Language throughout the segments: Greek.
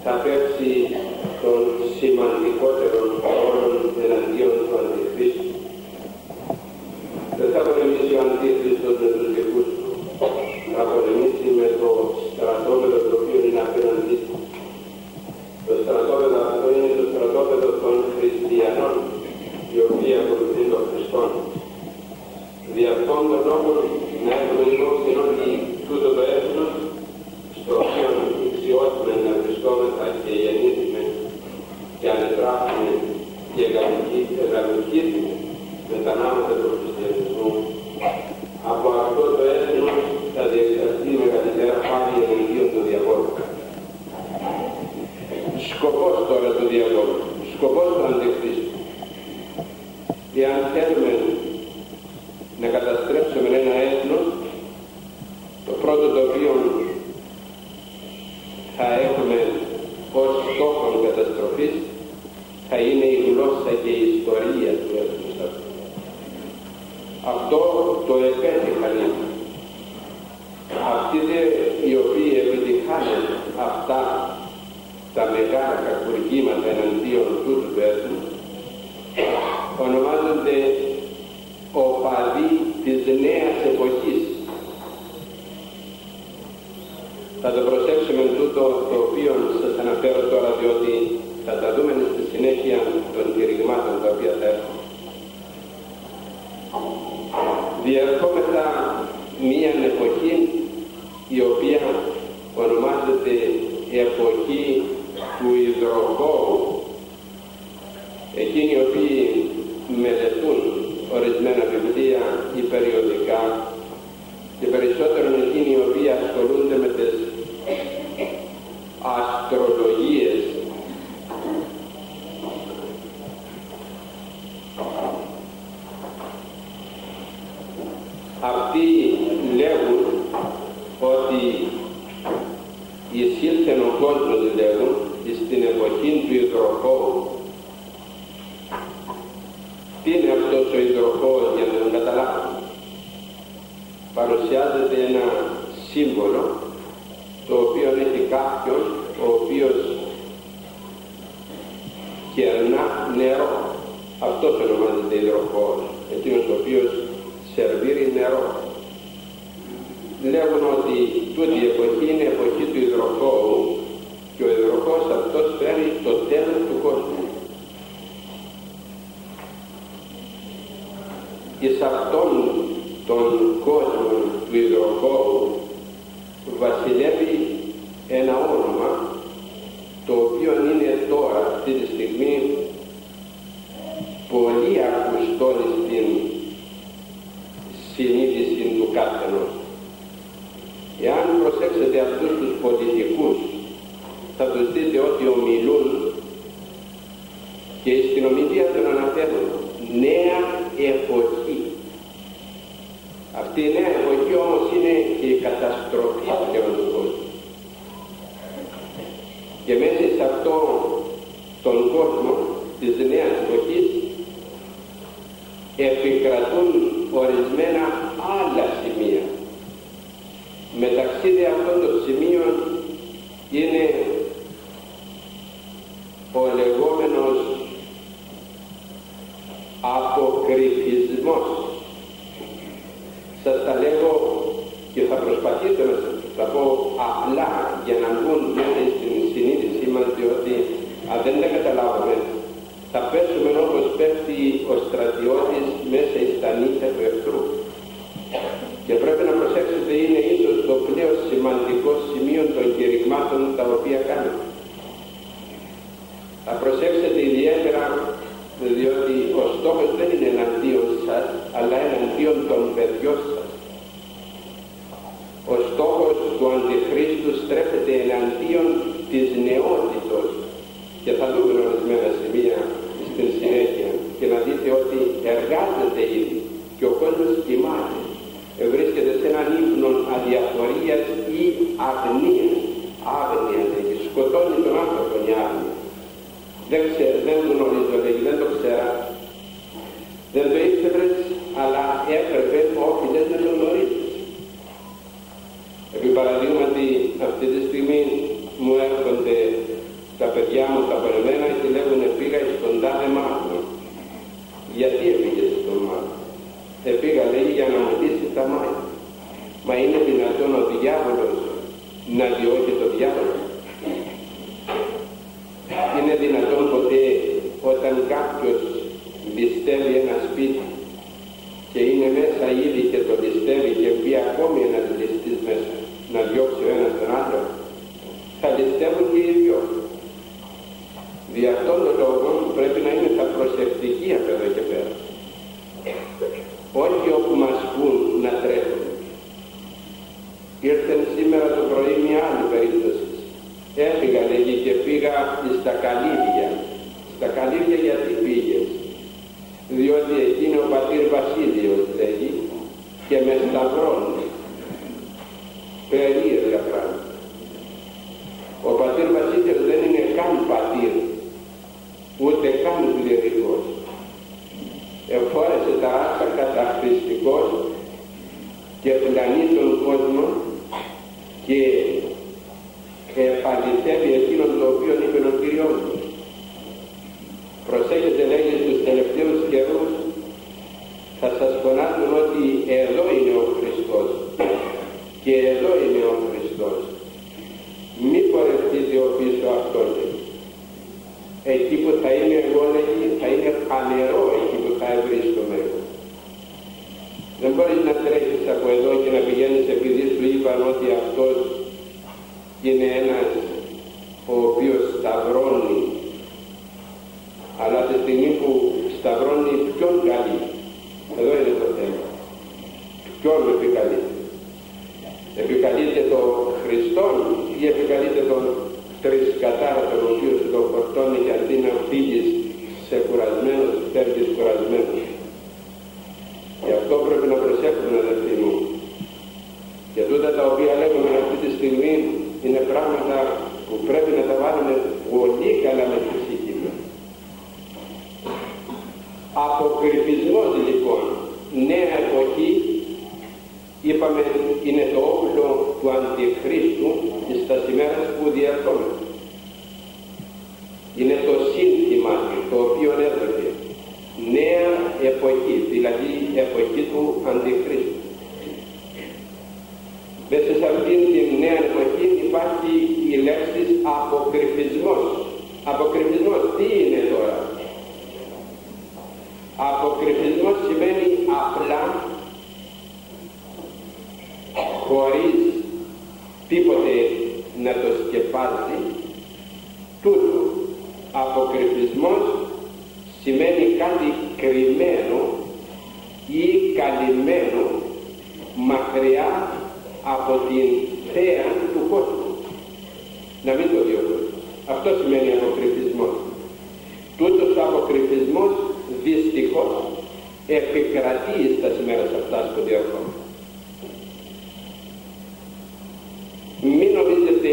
θα παίξει των σημαντικότερων ρόλων εναντίον του Αντιχρίστου. Δεν θα πολεμήσει ο Αντίχριστος με τους δικούς του, θα πολεμήσει με το στρατόπεδο το οποίο είναι απέναντί του. Το στρατόπεδο αυτό είναι το στρατόπεδο των χριστιανών, οι οποίοι ακολουθούν τον Χριστό. Δι' αυτόν τον λόγο να έχουμε υπόψη ότι τούτο το έθνος, στο οποίο ηξιώσουμε να βρισκόμεθα και γεννήθημε και ανετράφουμε και εγκαλοκύθημε με τα νάματα του χριστιανισμού, από αυτό το έθνος θα διεξαχθεί μεγαλύτερα πάλι εναντίον του διαβόλου. Σκοπός τώρα του διαβόλου, σκοπός του Αντιχρίστου. Εάν θέλουμε να καταστρέψουμε ένα έθνος, το πρώτο το οποίο θα έχουμε ως στόχο καταστροφής θα είναι η γλώσσα και η ιστορία του έθνους αυτού. Αυτό το επέτυχαν αυτοί οι οποίοι επιτυχάνουν αυτά τα μεγάλα κακουργήματα εναντίον τούτου του έθνους, ονομάζονται οπαδοί της νέας εποχής. Θα το προσέξουμε τούτο το οποίο σας αναφέρω τώρα, διότι θα τα δούμε στη συνέχεια των κηρυγμάτων τα οποία θα έχουμε. Διερχόμεθα μία εποχή η οποία ονομάζεται εποχή του υδροχώου. Εκείνοι οι οποίοι μελετούν ορισμένα βιβλία ή περιοδικά και περισσότερο εκείνοι οι οποίοι ασχολούνται με τις αστρολογίες, αυτοί λέγουν ότι εισήλθε ο κόσμος, λέγουν, στην εποχή του υδροχώου. Τι είναι αυτός ο υδροχώος, για να τον καταλάβουμε? Παρουσιάζεται ένα σύμβολο το οποίο έχει κάποιον ο οποίος κερνά νερό. Αυτός ονομάζεται υδροχώος, εκείνος ο οποίος σερβίρει νερό. Λέγουν ότι τούτη η εποχή είναι η εποχή του υδροχώου και ο υδροχώος αυτός φέρει το τέλος του κόσμου. Εις αυτόν τον κόσμο του υδροχώου βασιλεύει ένα όνομα το οποίο είναι τώρα αυτή τη στιγμή πολύ ακουστό στην συνείδηση του καθενός. Εάν προσέξετε αυτούς τους πολιτικούς, θα τους δείτε ότι ομιλούν και στην ομιλία των αναφέρουν νέα εποχή. Αυτή η νέα εποχή όμως είναι και η καταστροφή πλέον του κόσμου. Και μέσα σε αυτόν τον κόσμο της νέας εποχής επικρατούν ορισμένα άλλα σημεία. Μεταξύ αυτών των σημείων είναι ο λεγόμενος αποκρυφισμός. Σας τα λέγω και θα προσπαθήσω να σας τα πω απλά για να μπουν μέσα στην συνείδησή μας, διότι αν δεν τα καταλάβουμε θα πέσουμε όπως πέφτει ο στρατιώτης μέσα στα νύχια του εχθρού. Και πρέπει να προσέξετε, είναι ίσως το πλέον σημαντικό σημείο των κηρυγμάτων τα οποία κάνουμε. Θα προσέξετε ιδιαίτερα, διότι ο στόχος δεν είναι εναντίον σας, αλλά εναντίον των παιδιών σας. Ο στόχος του Αντιχρίστου στρέφεται εναντίον της νεότητος, και θα δούμε ορισμένα σημεία στην συνέχεια και να δείτε ότι εργάζεται ήδη και ο κόσμος κοιμάται, βρίσκεται σε έναν ύπνο αδιαφορίας ή αγνίας. Άγνοια λέγει, σκοτώνει τον άνθρωπο η άγνοια. Δεν γνωρίζω, λέγει, δεν το ξέρα, δεν το ήξερες, αλλά έπρεπε όφιλες να το γνωρίζεις. Επί παραδείγματι, αυτή τη στιγμή μου έρχονται παιδιά μου τα περμένα και λέγουν πήγα στον τάδε μάγο. Γιατί έπηγες στον μάγο? Πήγα, λέει, για να μου λύσει τα μάγια. Μα είναι δυνατόν ο διάβολος να διώκει το διάβολο? Είναι δυνατόν ποτέ όταν κάποιος ληστεύει ένα σπίτι και είναι μέσα ήδη και το ληστεύει και μπει ακόμη ένας ληστής μέσα να διώξει ο ένας τον άλλο? Θα ληστεύουν και οι δυο. Δι' αυτόν τον λόγο πρέπει να είναι τα προσεκτικοί από εδώ και πέρα. Όχι όπου μας πούν να τρέχουμε. Ήρθε σήμερα το πρωί μια άλλη περίπτωση. Έφυγα, λέγει, και πήγα στα Καλύβια. Στα Καλύβια γιατί πήγες? Διότι εκεί είναι ο πατήρ Βασίλειος, λέγει, και με σταυρώνει. Περίεργα πράγματα. Ο πατήρ Βασίλειος δεν είναι καν πατήρ, ούτε καν κληρικός. Εφόρεσε τα άσκα καταχρηστικός και πλανεί τον κόσμο και επαληθεύει εκείνον το οποίο είπε ο Κύριος. Προσέχετε, λέγει, στους τελευταίους καιρούς θα σας φωνάζουν ότι εδώ είναι ο Χριστός και εδώ είναι ο Χριστός. Μη πορευτείτε ο πίσω αυτόν. Εκεί που θα είμαι εγώ, λέγει, θα είναι φανερό εκεί που θα βρίσκομαι εγώ. Δεν μπορείς να τρέχεις από εδώ και να πηγαίνεις επειδή σου είπαν ότι αυτός είναι ένας ο οποίος σταυρώνει, αλλά τη στιγμή που σταυρώνει ποιον καλεί? Εδώ είναι το θέμα. Ποιον επικαλείται? Επικαλείται το Χριστόν ή επικαλείται τον τρισκατάρα τον οποίο σου τον φορτώνει και αντί να φύγεις σε κουρασμένος, φεύγεις κουρασμένος? Γι' αυτό πρέπει να προσέχουμε, αδελφοί μου. Και τούτα τα οποία λέγουμε αυτή τη στιγμή είναι πράγματα που πρέπει να τα βάλουμε πολύ καλά με τη ψυχή μας. Αποκρυφισμός, λοιπόν, νέα εποχή, είπαμε, είναι το όπλο του Αντιχρίστου στα ημέρες που διερχόμαστε. Είναι το σύνθημα το οποίο έρχεται. Νέα εποχή, δηλαδή εποχή του Αντιχρίστου. Μέσα σε αυτήν την νέα εποχή υπάρχει η λέξη αποκρυφισμός. Αποκρυφισμός τι είναι τώρα? Αποκρυφισμός σημαίνει απλά, χωρίς τίποτε να το σκεπάζει, τούτο. Αποκρυφισμός σημαίνει κάτι κρυμμένο ή καλυμμένο μακριά από την θέα του κόσμου. Να μην το διώχνει. Αυτό σημαίνει αποκρυφισμός. Τούτος ο αποκρυφισμός δυστυχώς επικρατεί στα ημέρες αυτά που διερχόμαστε. Μην νομίζετε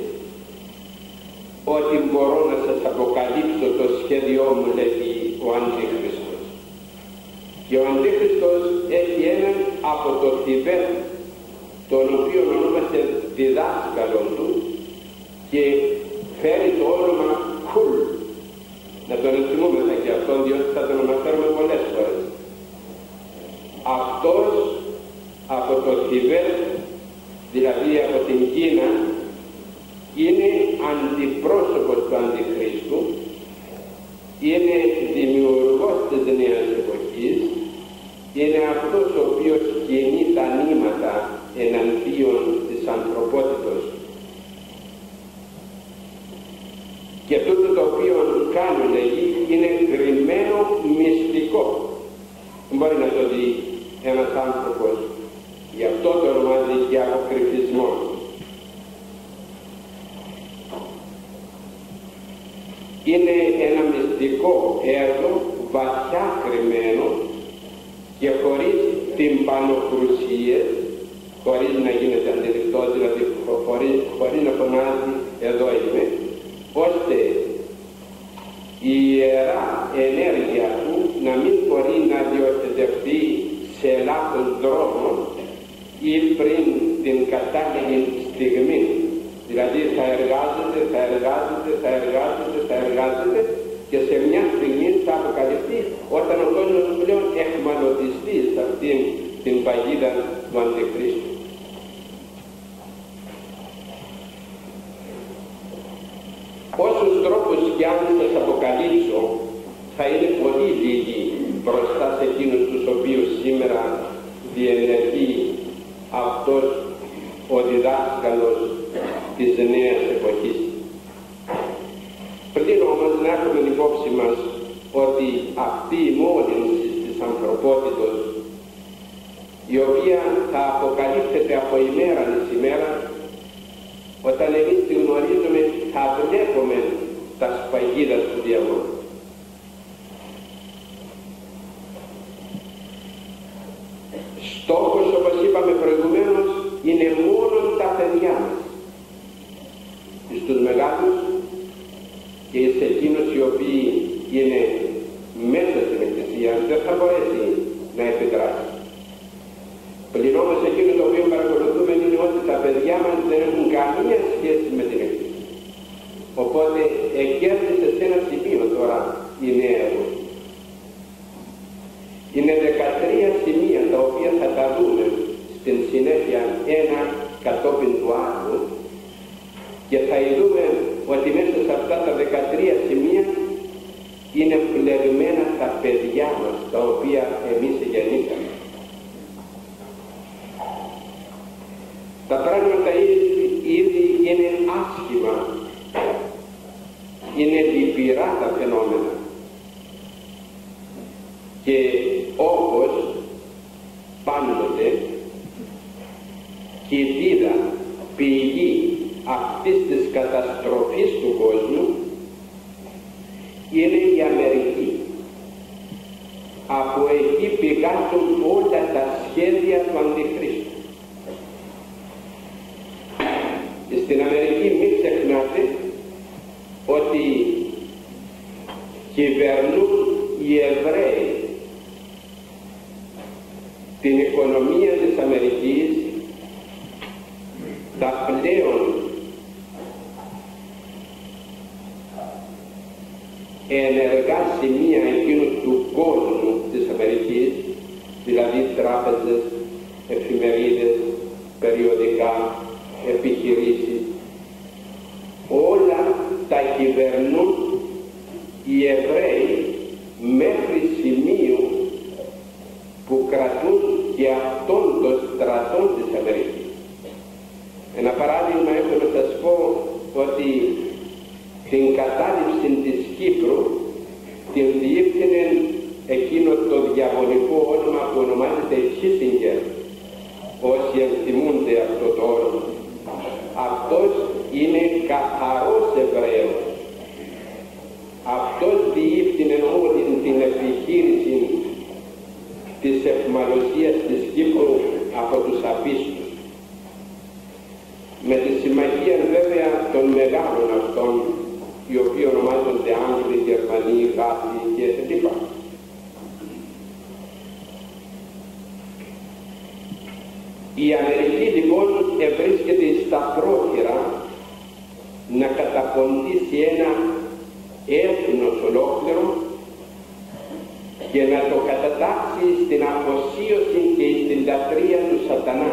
ότι μπορώ να σας αποκαλύψω το σχέδιό μου, λέει ο Αντίχριστος. Και ο Αντίχριστος έχει έναν από το Θιβέτ, τον οποίο ονόμασε διδάσκαλον του, και φέρει το όνομα Κουλ. Να τον ενθυμούμεθα και αυτόν, διότι θα τον αναφέρουμε πολλές φορές. Αυτός από το Θιβέτ, δηλαδή από την Κίνα, είναι αντιπρόσωπος του Αντιχρίστου, είναι δημιουργός της νέας εποχής, είναι αυτός ο οποίος κινεί τα νήματα εναντίον της ανθρωπότητος. Και τούτο το οποίο κάνει, λέγει, είναι κρυμμένο μυστικό. Δεν μπορεί να το δει ένας άνθρωπος. Γι' αυτό το ονομάζει και αποκρυφισμό. Είναι ένα μυστικό έργο, βαθιά κρυμμένο και χωρίς τυμπανοκρουσίες, χωρίς να γίνεται αντιληπτός, δηλαδή χωρίς να φωνάζει εδώ είμαι, ώστε η ιερά ενέργεια του να μην μπορεί να διοχετευτεί σε λάθος δρόμο ή πριν την κατάλληλη στιγμή. Δηλαδή θα εργάζεται όταν ο κόσμος πλέον εχμαλωτιστεί σε αυτήν την παγίδα του Αντιχρίστου. Όσους τρόπους κι αν σας αποκαλύψω, θα είναι πολύ λίγοι μπροστά σε εκείνους τους οποίους σήμερα διενεργεί αυτός ο διδάσκαλος της νέας εποχής. Πριν όμως να έχουμε υπόψη μας ότι αυτή η μόλυνση της ανθρωπότητος, η οποία θα αποκαλύπτεται από ημέρα εις ημέρα, όταν εμείς τη γνωρίζουμε θα βλέπουμε τα σφαγίδα του διαβόλου. Στόχος, όπως είπαμε προηγουμένως, είναι μόνο τα παιδιά μας. Στους μεγάλους και σε εκείνους οι οποίοι είναι μέσα στην Εκκλησία δεν θα μπορέσει να επιδράσει. Πλην όμως εκείνο το οποίο παρακολουθούμε είναι ότι τα παιδιά μας δεν έχουν καμία σχέση με την Εκκλησία. Οπότε εκέρδισε σε ένα σημείο τώρα η νέα εποχή. Είναι 13 σημεία τα οποία θα τα δούμε στην συνέχεια ένα κατόπιν του άλλου και θα δούμε ότι μέσα σε αυτά τα 13 σημεία είναι πλεγμένα τα παιδιά μας τα οποία εμείς γεννήσαμε. Τα πράγματα ήδη είναι άσχημα, είναι λυπηρά τα φαινόμενα και όπως πάντοτε κοιτίδα πηγή αυτής της καταστροφής του κόσμου είναι η Αμερική. Από εκεί πηγάζουν όλα τα σχέδια του Αντιχρίστου. Στην Αμερική μην ξεχνάτε ότι κυβερνούν οι Εβραίοι την οικονομία της Αμερικής, τα πλέον ενεργά σημεία εκείνου του κόσμου της Αμερικής, δηλαδή τράπεζες, εφημερίδες, περιοδικά, επιχειρήσεις, όλα τα κυβερνούν οι Εβραίοι μέχρι σημείου που κρατούν και αυτόν των στρατών της Αμερικής. Ένα παράδειγμα έχω να σας πω ότι την κατάληψη της Κύπρου την διεύθυνε εκείνο το διαβολικό όνομα που ονομάζεται Kissinger. Όσοι ενθυμούνται αυτό το όνομα, αυτός είναι καθαρός Εβραίος. Αυτός διεύθυνε όλη την επιχείρηση της αιχμαλωσίας της Κύπρου από τους απίστους, με τη συμμαχία βέβαια των μεγάλων αυτών, οι οποίοι ονομάζονται Άγγλοι, Γερμανοί, Γάλλοι κλπ. Η Αμερική λοιπόν βρίσκεται στα πρόχειρα να καταποντήσει ένα έθνος ολόκληρο και να το κατατάξει στην αφοσίωση και στην λατρεία του σατανά.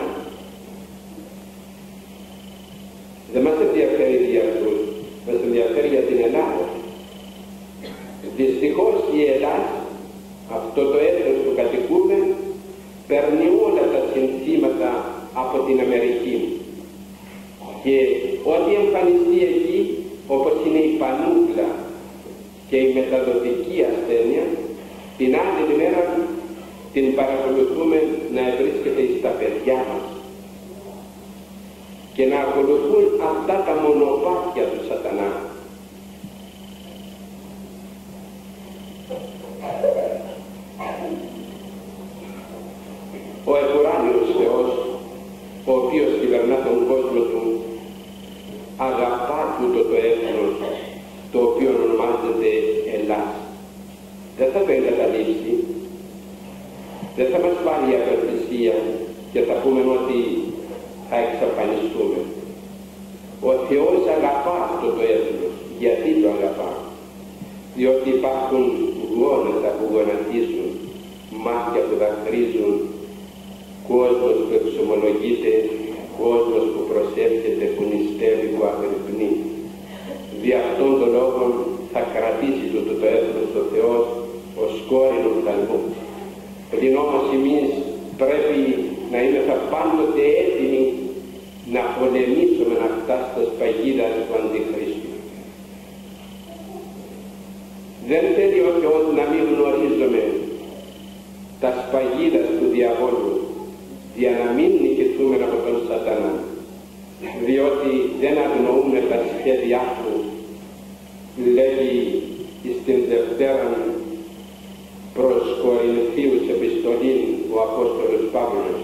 Δεν μας ενδιαφέρει για αυτούς, μας ενδιαφέρει για την Ελλάδα. Δυστυχώς η Ελλάδα, αυτό το έθνος που κατοικούμε, παίρνει όλα τα συνθήματα από την Αμερική και ό,τι εμφανιστεί εκεί, όπως είναι η πανούκλα και η μεταδοτική ασθένεια, την άλλη μέρα την παρακολουθούμε να βρίσκεται στα παιδιά μας και να ακολουθούν αυτά τα μονοπάτια του σατανά. Ο επουράνιος Θεός, ο οποίος κυβερνά τον κόσμο του, αγαπά τούτο το έθνος το οποίο ονομάζεται Ελλάς. Δεν θα το εγκαταλείψει, δεν θα μας πάρει η απελπισία και θα πούμε ότι θα εξαφανιστούμε. Ο Θεός αγαπά αυτό το έθνος. Γιατί το αγαπά? Διότι υπάρχουν γόνατα που γονατίζουν, μάτια που δακρύζουν, κόσμος που εξομολογείται, κόσμος που προσεύχεται, που νηστεύει, που αγρυπνεί. Δι' αυτόν τον λόγο θα κρατήσει το έθνος ο Θεός ως κόρηνο οφθαλμού. Πλην όμως εμείς πρέπει να είμαστε πάντοτε έτοιμοι να πολεμήσουμε αυτά στα σπαγίδα του Αντιχρίστου. Δεν θέλει ο Θεός να μην γνωρίζουμε τα σπαγίδα του διαβόλου, για να μην νικηθούμε από τον Σατανά, διότι δεν αγνοούμε τα σχέδιά του, λέγει στην Δευτέρα προς Κορινθίους επιστολή ο Απόστολος Παύλος.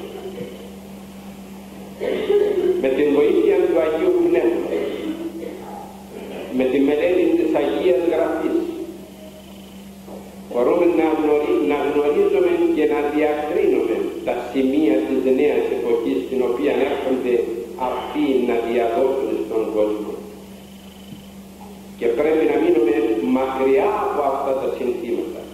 Με την βοήθεια του Αγίου Πνεύματος, με τη μελέτη της Αγίας Γραφής, μπορούμε να γνωρίζουμε και να διακρίνουμε τα σημεία της νέας εποχής στην οποία έρχονται αυτοί να διαδώσουν στον κόσμο. Και πρέπει να μείνουμε μακριά από αυτά τα συνθήματα.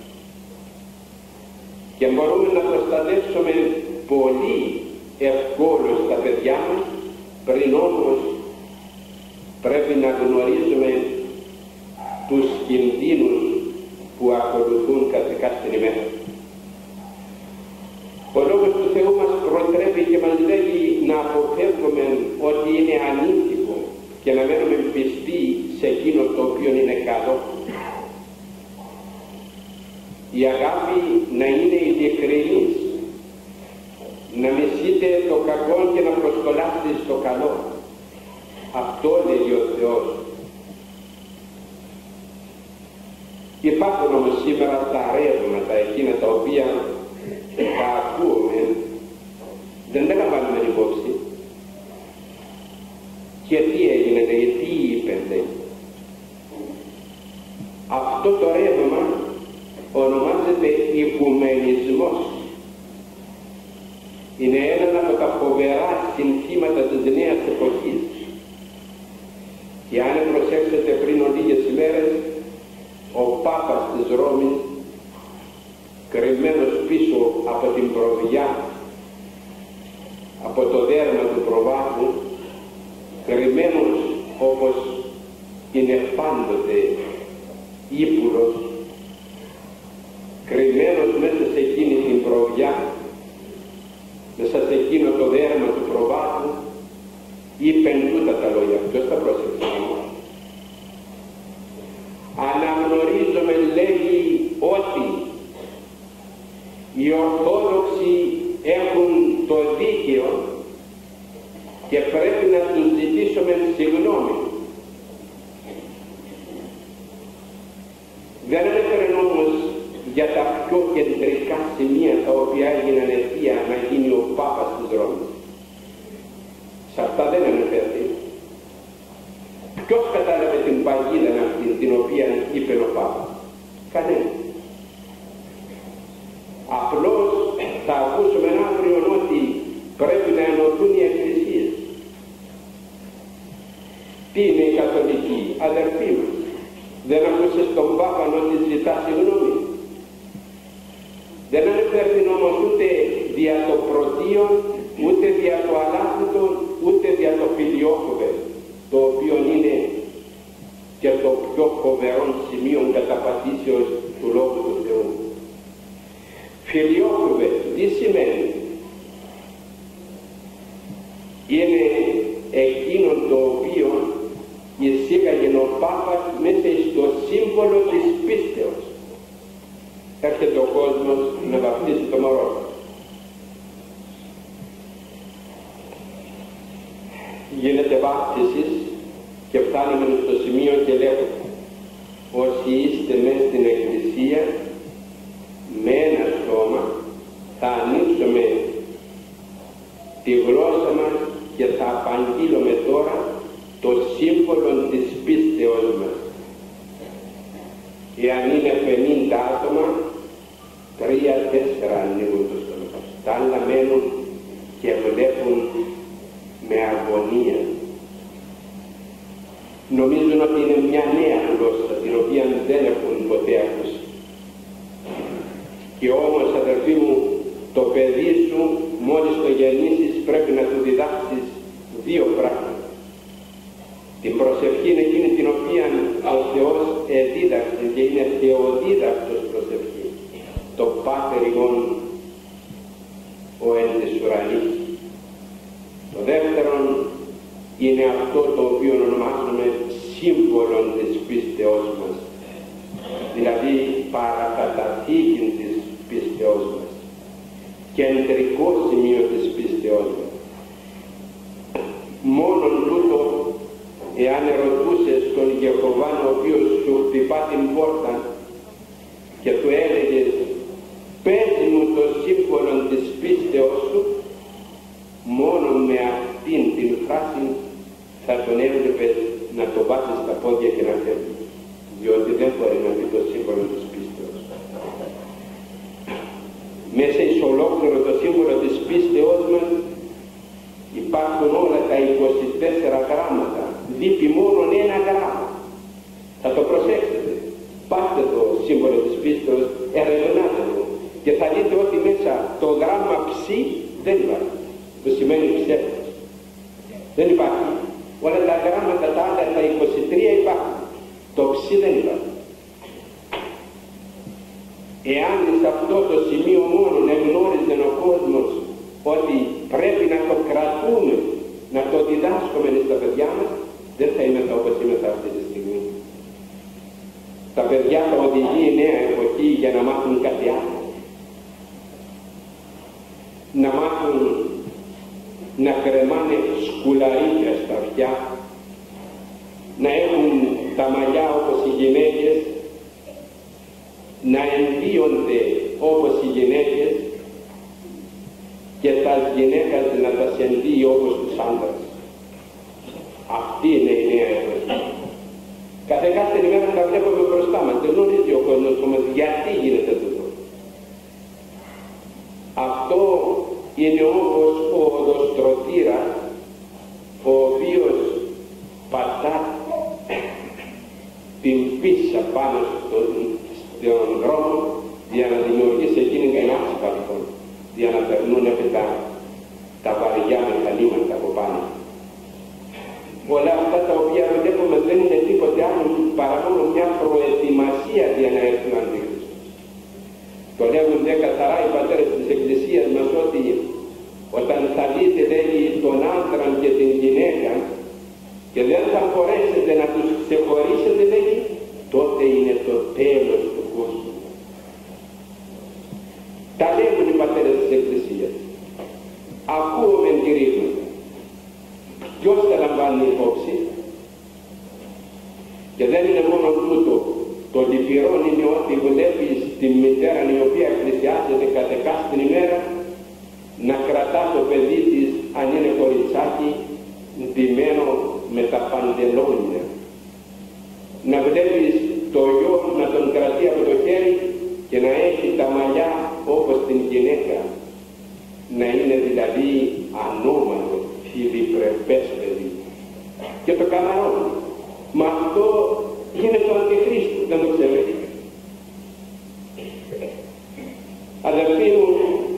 Και μπορούμε να προστατεύσουμε πολύ ευκόλως τα παιδιά μας, πριν όμως πρέπει να γνωρίζουμε τους κινδύνους που ακολουθούν καθηκά στην ημέρα. Ο λόγος του Θεού μας προτρέπει και μας λέγει να αποφεύγουμε ότι είναι ανήθικο και να μένουμε πιστοί σε εκείνο το οποίο είναι καλό. Η αγάπη να είναι ειλικρινής, να μισείτε το κακό και να προσκολάστε στο καλό. Αυτό λέγει ο Θεός. Υπάρχουν όμως σήμερα τα ρεύματα εκείνα τα οποία τα ακούμε, δεν τα λαμβάνουμε υπόψη. Και τι έγινε, τι είπενε. Αυτό το ρεύμα ονομάζεται οικουμενισμός. Είναι ένα από τα φοβερά συνθήματα της νέας εποχής. Και αν προσέξετε πριν λίγες ημέρες, ο Πάπας της Ρώμης, κρυμμένος πίσω από την προβιά, από το δέρμα του προβάτου, κρυμμένος όπως είναι πάντοτε ύπουλος, κρυμμένος μέσα σε εκείνη την προβιά, μέσα σε εκείνο το δέρμα του προβάτου, είπε τούτα τα λόγια. Ποιος τα πρόσεξε? Αναγνωρίζομαι, λέγει, ότι οι Ορθόδοξοι έχουν το δίκαιο και πρέπει να τους ζητήσουμε συγγνώμη. Δεν ανέφερε όμως για τα πιο κεντρικά σημεία τα οποία έγιναν αιτία να γίνει ο Πάπας της Ρώμης. Σε αυτά δεν αναφέρεται. Ποιος κατάλαβε την παγίδα αυτή την οποία είπε ο Πάπας? Κανένα. Απλώς θα ακούσουμε αύριο ότι πρέπει να ενωθούν οι εκκλησίες. Τι είναι η καθολική? Αδερφοί μας. Δεν ακούσες τον Πάπα ότι ζητά συγγνώμη? Δεν αναφέρθην όμως ούτε δια το πρωτείο, ούτε δια το αλάθητο, ούτε δια το φιλιόκοβε, το οποίο είναι και το πιο φοβερό σημείο καταπατήσεως του Λόγου του Θεού. Φιλιόκοβε, τι σημαίνει? Είναι εκείνο το οποίο εισήγαγε ο Πάπας μέσα στο σύμβολο της πίστεως. Έρχεται ο κόσμος να βαπτίσει το μωρό. Γίνεται βάπτιση και φτάνουμε στο σημείο και λέγουμε: όσοι είστε μέσα στην εκκλησία, με ένα στόμα θα ανοίξουμε τη γλώσσα μας και θα απαγγείλουμε τώρα το σύμβολο της πίστεως μας. Εάν είναι 50 άτομα, 3-4 ανοίγουν το στόμα. Τα άλλα μένουν και βλέπουν με αγωνία. Νομίζουν ότι είναι μια νέα γλώσσα την οποία δεν έχουν ποτέ ακούσει. σύμβολο της πίστεώς μας, δηλαδή παρακαταθήκη της πίστεώς μας, κεντρικό σημείο της πίστεώς μας. Μόνον τούτο, εάν ερωτούσες τον Γεχωβάν ο οποίος σου χτυπά την πόρτα και του έλεγες πες μου το σύμβολο της πίστεώς σου, μόνο με αυτήν την φράση θα τον έβλεπες να το βάζει στα πόδια και να φεύγει, διότι δεν μπορεί να πει το σύμβολο της πίστεως. Μέσα εις ολόκληρο το σύμβολο της πίστεώς μας υπάρχουν όλα τα 24 γράμματα, λείπει μόνο ένα γράμμα. Θα το προσέξετε, πάστε το σύμβολο της πίστεως, ερευνάτε το και θα δείτε ότι μέσα το γράμμα ψι δεν υπάρχει. Το σημαίνει ψεύτος. Δεν υπάρχει. Όλα τα γράμματα τα άλλα, τα 23 υπάρχουν. Το ψι δεν υπάρχει. Εάν σε αυτό το σημείο μόνο εγνώριζε ο κόσμος ότι πρέπει να το κρατούμε, να το διδάσκουμε στα παιδιά μας, δεν θα είμαι όπως είμαι αυτή τη στιγμή. Τα παιδιά θα οδηγεί η νέα εποχή για να μάθουν κάτι άλλο. Να μάθουν να κρεμάνε σκουλαρίκια στα αυτιά, να έχουν τα μαλλιά όπως οι γυναίκες, να ενδύονται όπως οι γυναίκες και τα γυναίκες να τα ενδύει όπως τους άντρες. Αυτή είναι η νέα εποχή. Κάθε ημέρα τα βλέπουμε μπροστά μας, δεν γνωρίζει ο κόσμος όμως γιατί γίνεται τούτο. Αυτό είναι όπως ο οδοστρωτήρας, ο οποίος πατά την πίσσα πάνω στον δρόμο για να δημιουργήσει εκείνη την άσφαλτο, για να περνούν τα βαριά μηχανήματα από πάνω. Όλα αυτά τα οποία βλέπουμε δεν είναι τίποτε άλλο παρά μόνο μια προετοιμασία για να έρθει ο Αντίχριστος. Το λέγουν καθαρά οι πατέρες της Εκκλησίας μας ότι όταν θα δείτε, λέει, τον άντρα και την γυναίκα και δεν θα μπορέσετε να τους ξεχωρίσετε, λέει, τότε είναι το τέλος του κόσμου. Τα λέγουν οι πατέρες της Εκκλησίας. Ακούουμε τη ρύθμιση. Ποιος τα λαμβάνει υπόψη? Και δεν είναι μόνο τούτο. Το λυπηρό είναι ότι βλέπεις τη μητέρα η οποία εκκλησιάζεται κατ' εκάστην ημέρα να κρατά το παιδί της, αν είναι κοριτσάκι, ντυμένο με τα παντελόνια. Να βλέπεις το γιο να τον κρατεί από το χέρι και να έχει τα μαλλιά όπως την γυναίκα. Να είναι δηλαδή ανώμαλο, φιλιπρεπές παιδί. Και το καμαρώνει. Μα αυτό είναι το Αντιχρίστο, δεν το ξέρετε. Αδελφοί μου,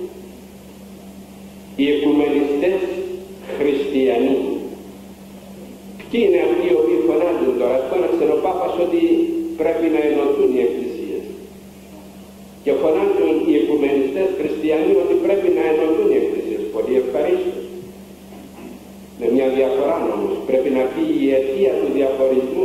οι οικουμενιστές χριστιανοί, ποιοι είναι αυτοί οι οποίοι φωνάζουν τώρα? Φώναξε ο Πάπας ότι πρέπει να ενωθούν οι εκκλησίες. Και φωνάζουν οι οικουμενιστές χριστιανοί ότι πρέπει να ενωθούν οι εκκλησίες. Πολύ ευχαρίστως. Με μια διαφορά όμως, πρέπει να πει η αιτία του διαχωρισμού.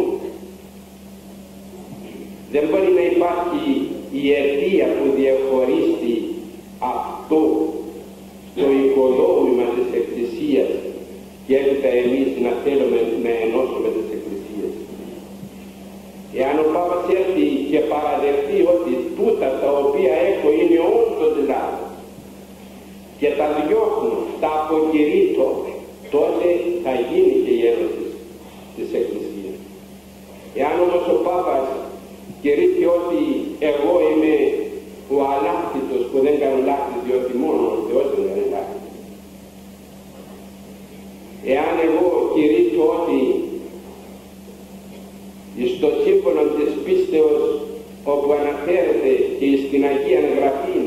Δεν μπορεί να υπάρχει η αιτία που διαχωρίσει αυτό το οικοδόμημα της Εκκλησίας και έπειτα εμείς να θέλουμε να ενώσουμε τις Εκκλησίες. Εάν ο Πάπας έρθει και παραδεχτεί ότι τούτα τα οποία έχω είναι όντως λάθος και τα διώχνω, τα αποκηρύττω, τότε θα γίνει και η ένωση της Εκκλησίας. Εάν όμως ο Πάπας κηρύττει ότι εγώ είμαι ο αλάχτητος που δεν κάνω λάθη, διότι μόνο ο Θεός δεν κάνει λάθη. Εάν εγώ κηρύττω ότι στο σύμφωνο της πίστεως όπου αναφέρεται και στην Αγία Γραφή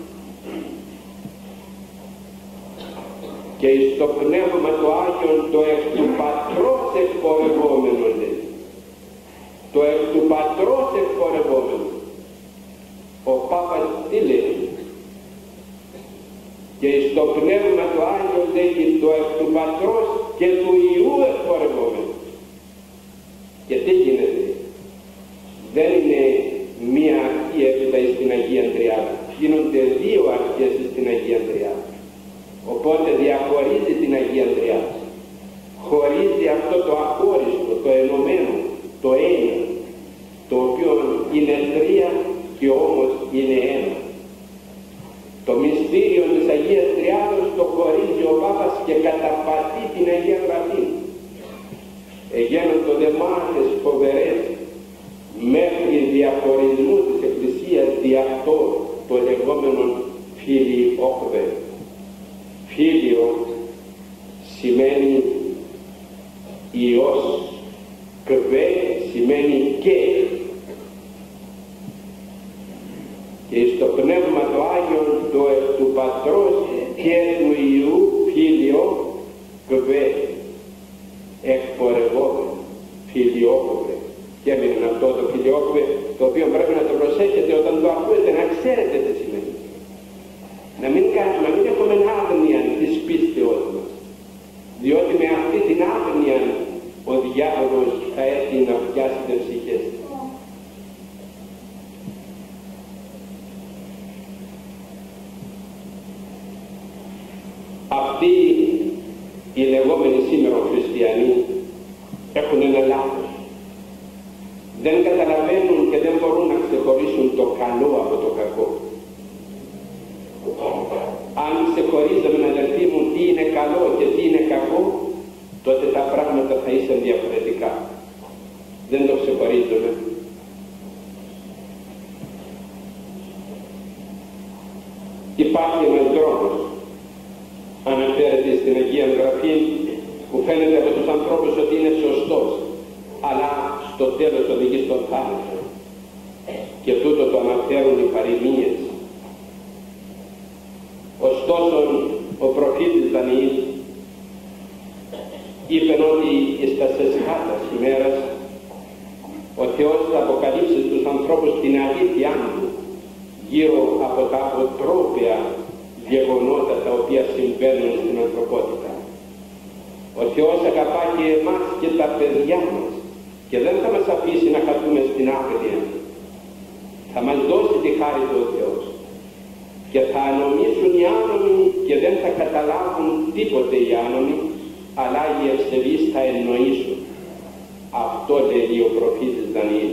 και στο Πνεύμα το Άγιον το εκ του Πατρός εκπορευόμενο, λέει, το εκ του Πατρός εκπορευόμενο, ο Πάπας τι λέει? Και στο Πνεύμα το Άγιο λέει το εκ του Πατρός και του Υιού εκπορευόμενο. Και τι γίνεται? δεν είναι μία αρχή έπειτα στην Αγία Τριάδα. Γίνονται δύο αρχές στην Αγία Τριάδα. Οπότε διαχωρίζει την Αγία Τριάδα. Χωρίζει αυτό το αχώριστο, το ενωμένο, το ένα, το οποίο είναι τρία και όμως είναι ένα. Το μυστήριο της Αγίας Τριάδος το χωρίζει ο Πάπας και καταπατεί την Αγία Γραφή. Εγένοντο δε μάχες φοβερές μέχρι διαχωρισμού της Εκκλησίας δι' αυτό το λεγόμενο φιλιόκβε. Φίλιο σημαίνει Υιός, κβε σημαίνει και. Και στο Πνεύμα το Άγιον το εκ του Πατρός και του Υιού Φίλιο κβε εκπορευόμενο, φιλιόκοβε. Και έμεινε αυτό το φιλιόκοβε, το οποίο πρέπει να το προσέχετε όταν το ακούετε, να ξέρετε τι σημαίνει. Να μην έχουμε άγνοια της πίστεως μας, διότι με αυτή την άγνοια ο διάβολος θα έρθει να πιάσει τις ψυχές. Αυτοί οι λεγόμενοι σήμερα χριστιανοί έχουν ένα λάθος. Δεν καταλαβαίνουν και δεν μπορούν να ξεχωρίσουν το καλό από το κακό. Αν ξεχωρίζαμε, αδελφοί μου, τι είναι καλό και τι είναι κακό, τότε τα πράγματα θα ήσαν διαφορετικά. Δεν το ξεχωρίζουμε. Υπάρχει ένας δρόμος, αναφέρεται στην Αγία Γραφή, που φαίνεται από τους ανθρώπους ότι είναι σωστός, αλλά στο τέλος οδηγεί στον θάνατο. Και τούτο το αναφέρουν οι παροιμίες. Ωστόσο ο προφήτης Δανιήλ είπε ότι στα σεσχάτας ημέρας ο Θεός θα αποκαλύψει στους ανθρώπους την αλήθεια του γύρω από τα αποτρόπαια γεγονότα τα οποία συμβαίνουν στην ανθρωπότητα. Ο Θεός αγαπά και εμάς και τα παιδιά μας και δεν θα μας αφήσει να χαθούμε στην άγρια. Θα μας δώσει τη χάρη του ο Θεός και θα ανομήσουν οι άνομοι και δεν θα καταλάβουν τίποτε οι άνομοι, αλλά οι ευσεβείς θα εννοήσουν. Αυτό λέει ο προφήτης Δανιήλ.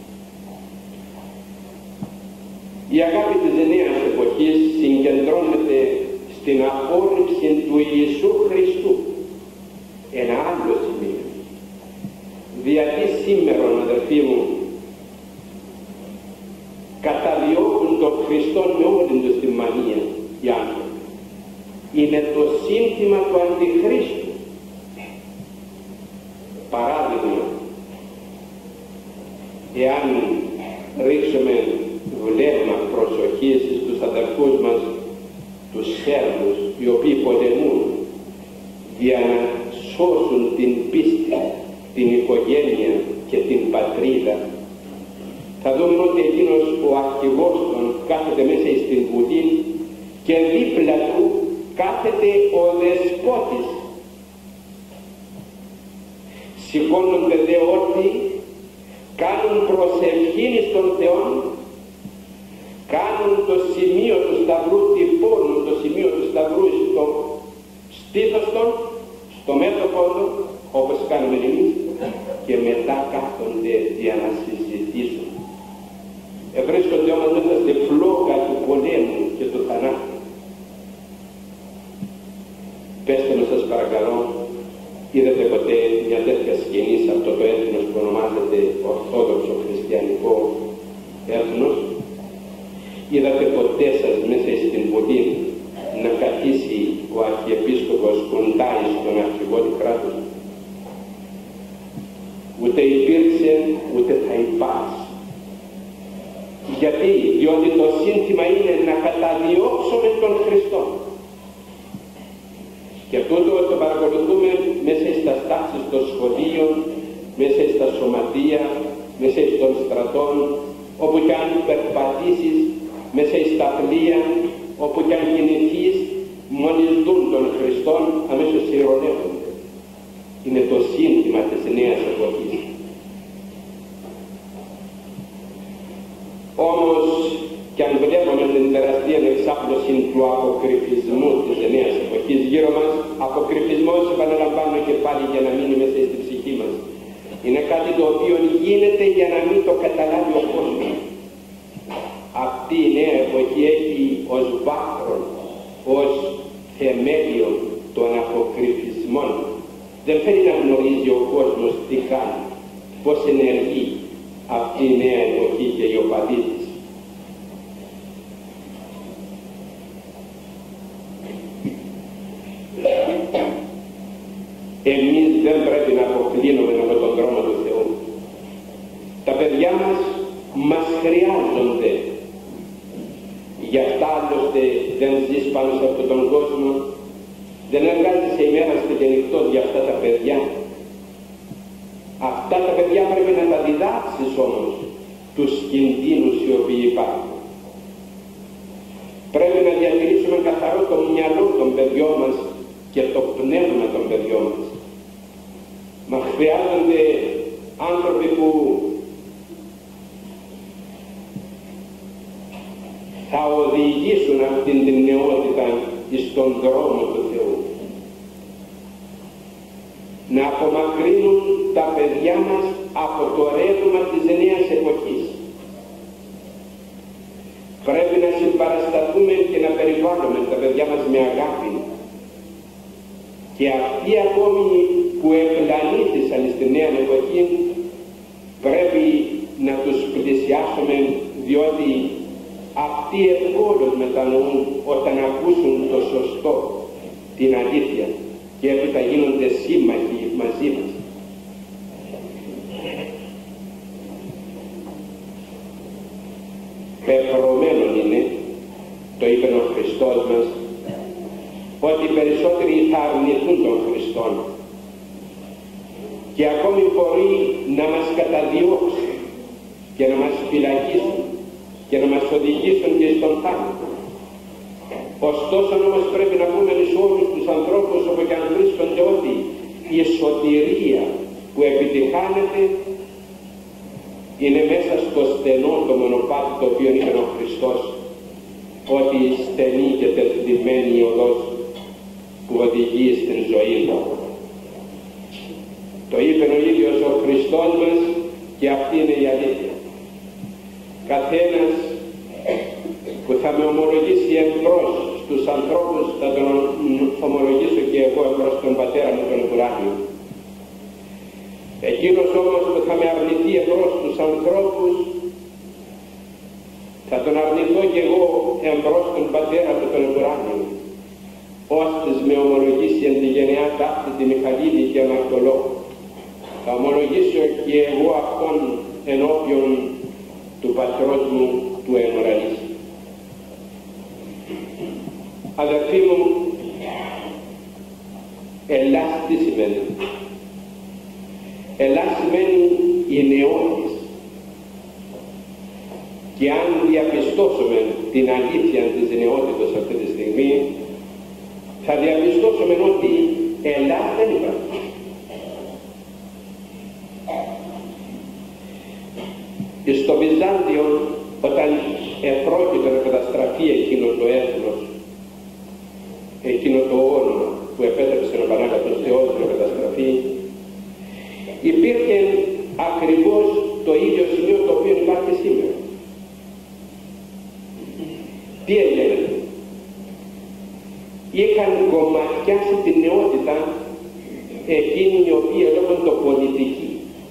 Η αγάπη της νέας εποχής συγκεντρώνεται στην απόρριψη του Ιησού Χριστού. Ένα άλλο σημείο. Γιατί σήμερα, αδελφοί μου, καταδιώκουν τον Χριστό με όλη τους τη μανία οι άνθρωποι. Είναι το σύνθημα του Αντιχρίστου. Παράδειγμα, εάν ρίξουμε βλέμμα προσοχής στους αδελφούς μας, τους Σέρβους, οι οποίοι πολεμούν για να σώσουν την πίστη, την οικογένεια και την πατρίδα, θα δούμε ότι εκείνος ο αρχηγός των κάθεται μέσα στην Βουλή και δίπλα του κάθεται ο δεσπότης. Σηκώνονται δε όρθιοι, κάνουν προσευχήν στον Θεό, κάνουν το σημείο του σταυρού, τυπώνουν το σημείο του σταυρού στο στήθος των, στο μέτωπο του, όπως κάνουμε εμείς, και μετά κάθονται για να συζητήσουν. Βρίσκονται όμως μέσα στη φλόγα του πολέμου και του θανάτου. Πέστε μου σας παρακαλώ, είδατε ποτέ μια τέτοια σκηνή σε αυτό το έθνος που ονομάζεται Ορθόδοξο Χριστιανικό έθνος? Είδατε ποτέ σας μέσα στην Βουλή να καθίσει ο Αρχιεπίσκοπος κοντάει στον αρχηγό του κράτους? Ούτε υπήρξε, ούτε θα υπάρξει. Γιατί? Διότι το σύνθημα είναι να καταδιώξουμε τον Χριστό. Και τούτο το παρακολουθούμε μέσα στα στάσεις των σχολείων, μέσα στα σωματεία, μέσα των στρατών, όπου κι αν περπατήσεις, μέσα στα πλοία, όπου κι αν κινηθείς, μόλις δουν τον Χριστόν, αμέσως ειρωνεύονται. Είναι το σύνθημα της νέας εποχής. Όμως και αν βλέπουμε την τεράστια εξάπλωση του αποκρυφισμού της νέας εποχής γύρω μας, αποκρυφισμός, επαναλαμβάνω και πάλι, για να μείνει μέσα στη ψυχή μας, είναι κάτι το οποίο γίνεται για να μην το καταλάβει ο κόσμος. Αυτή η νέα εποχή έχει ως βάθρο, ως θεμέλιο των αποκρυφισμών. Δεν θέλει να γνωρίζει ο κόσμος τι κάνει, πώς ενεργεί αυτή η νέα εποχή και οι οπαδοί της. Εμείς δεν πρέπει να αποκλίνουμε από τον δρόμο του Θεού. Τα παιδιά μας χρειάζονται. Γι' αυτά άλλωστε δεν ζεις πάνω σε αυτόν τον κόσμο, δεν εργάζεσαι ημέρα και νυχτός για αυτά τα παιδιά. Αυτά τα παιδιά πρέπει να τα διδάξεις όμως τους κινδύνους οι οποίοι υπάρχουν. Πρέπει να διατηρήσουμε καθαρό το μυαλό των παιδιών μας και το πνεύμα των παιδιών μας. Μα χρειάζονται άνθρωποι που θα οδηγήσουν αυτήν την νεότητα στον δρόμο του Θεού. Να απομακρύνουν τα παιδιά μας από το ρεύμα της νέας εποχής. Πρέπει να συμπαρασταθούμε και να περιβάλλουμε τα παιδιά μας με αγάπη. Και αυτοί ακόμη που επλανήθησαν στη νέα εποχή πρέπει να τους πλησιάσουμε, διότι αυτοί ευκόλως μετανοούν όταν ακούσουν το σωστό, την αλήθεια, και έπειτα γίνονται σύμμαχοι μαζί μας. Πεπρωμένον είναι, το είπε ο Χριστός μας, ότι οι περισσότεροι θα αρνηθούν τον Χριστόν και ακόμη μπορεί να μας καταδιώξουν και να μας φυλακίσουν και να μας οδηγήσουν και στον θάνατο. Ωστόσο όμως πρέπει να πούμε σε όλους τους ανθρώπους, όπου και αν βρίσκονται, ότι η σωτηρία που επιτυχάνεται είναι μέσα στο στενό το μονοπάτι το οποίο είπε ο Χριστός, ότι στενή και τεθλιμμένη η οδός που οδηγεί στην ζωή του. Το είπε ο ίδιος ο Χριστός μας και αυτή είναι η αλήθεια. Καθένας που θα με ομολογήσει εμπρός στους ανθρώπους, θα τον ομολογήσω και εγώ εμπρός τον Πατέρα μου τον ουράνιο. Εκείνος όμως που θα με αρνηθεί εμπρός στους ανθρώπους, θα τον αρνηθώ και εγώ εμπρός τον Πατέρα μου τον ουράνιο. Ώστες με ομολογήσει εν τη γενεά ταύτη τη Μιχαλίδη και αμαρτωλό, θα ομολογήσω και εγώ αυτόν ενώπιον του Πατρός μου του εν ουρανής. Αδερφοί μου, Ελλάς τι σημαίνει? Ελλάς σημαίνει η νεότης. Και αν διαπιστώσουμε την αλήθεια της νεότητας αυτή τη στιγμή, θα διαπιστώσουμε ότι Ελλάς δεν υπάρχει. Στο Βυζάντιο, όταν επρόκειτο να καταστραφεί εκείνο το έθνος, εκείνο το όνομα που επέτρεψε ο Πανάγαθος Θεός να καταστραφεί, υπήρχε ακριβώς το ίδιο σημείο το οποίο υπάρχει σήμερα. Τι έγινε? Είχαν κομματιάσει την νεότητα εκείνη η οποία λέγονται πολιτική.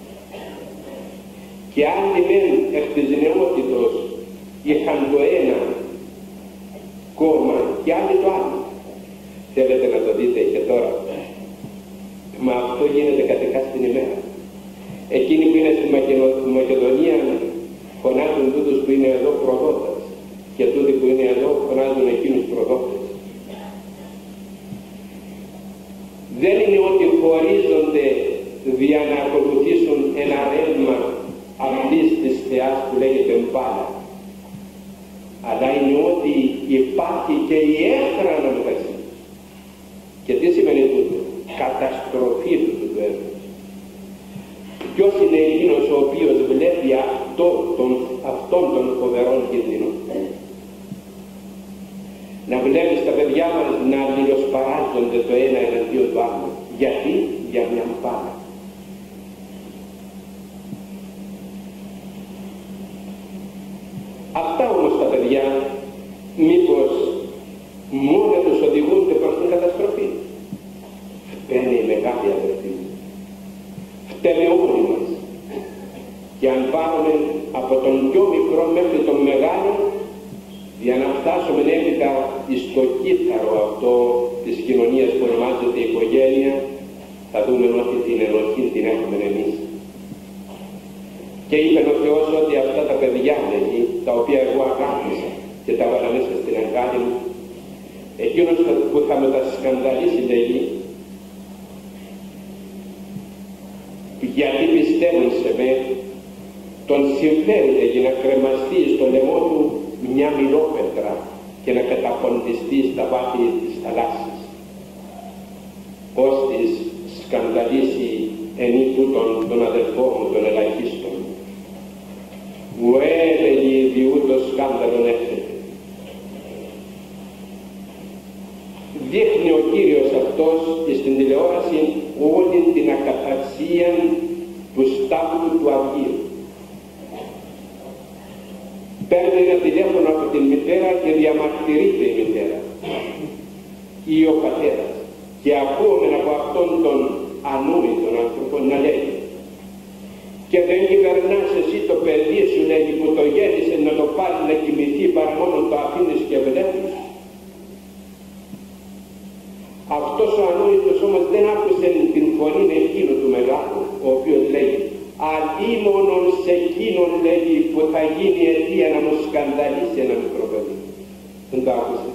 Και άλλοι μεν εκ της νεότητος είχαν το ένα κόμμα και άλλοι το άλλο. Θέλετε να το δείτε και τώρα? Μα αυτό γίνεται κατεχά στην ημέρα. Εκείνοι που είναι στη Μακεδονία φωνάζουν τούτους που είναι εδώ προδότες, και τούτοι που είναι εδώ φωνάζουν εκείνους προδότες. Δεν είναι ότι χωρίζονται για να ακολουθήσουν ένα ρεύμα αυτής της θεάς που λέγεται μπάλα, αλλά είναι ότι υπάρχει και η έχθρα αναμεταξύ. Και τι σημαίνει τούτο? Καταστροφή του έργου. Ποιος είναι εκείνος ο οποίος βλέπει αυτό αυτών των φοβερών κινδύνων. Να βλέπεις τα παιδιά μας να αλληλοσπαράζονται το ένα εναντίον του άλλου. Γιατί? Για μια μπάλα. Αυτά όμως τα παιδιά μήπως μόνο τους οδηγούνται προς την καταστροφή? Φταίνε οι μεγάλοι αδερφοί, φταίνε όλοι μας. Και αν πάρουμε από τον πιο μικρό μέχρι τον μεγάλο, για να φτάσουμε έπειτα στο κύθαρο αυτό της κοινωνίας που ονομάζεται οικογένεια, θα δούμε ότι την ενοχή την έχουμε εμείς. Και είπε ο Θεός ότι αυτά τα παιδιά, λέγει, τα οποία εγώ αγάπησα και τα βάλα μέσα στην αγκάλη μου, εκείνος που θα με τα σκανδαλίσει, λέγει, γιατί πιστεύουν σε με, τον συμφέρει, λέγει, να κρεμαστεί στο λαιμό του μια μιλόπετρα και να καταποντιστεί στα βάθη της θαλάσσης, ώστις σκανδαλίσει εν τούτον τον αδελφό μου τον ελαχίστον. Ουέ, λέγει, διούτο σκάνδαλον έφερε. Δείχνει ο Κύριος αυτός στην τηλεόραση όλη την ακαταξία του στάβλου του Αγίου. Παίρνει ένα τηλέφωνο από την μητέρα και διαμαρτυρείται η μητέρα ή ο πατέρας, και ακούμε από αυτόν τον ανόητον άνθρωπο να λέει, και δεν κυβερνάς εσύ το παιδί σου, λέγει, που το γέννησε να το πάρει να κοιμηθεί, παρά μόνο το αφήνεις και βλέπεις. Αυτός ο ανόητος όμως δεν άκουσε την φωνή εκείνου του μεγάλου, ο οποίος λέει, αλίμονον σε εκείνον, λέγει, που θα γίνει αιτία να μου σκανδαλίσει ένα μικρό παιδί. Δεν το άκουσε.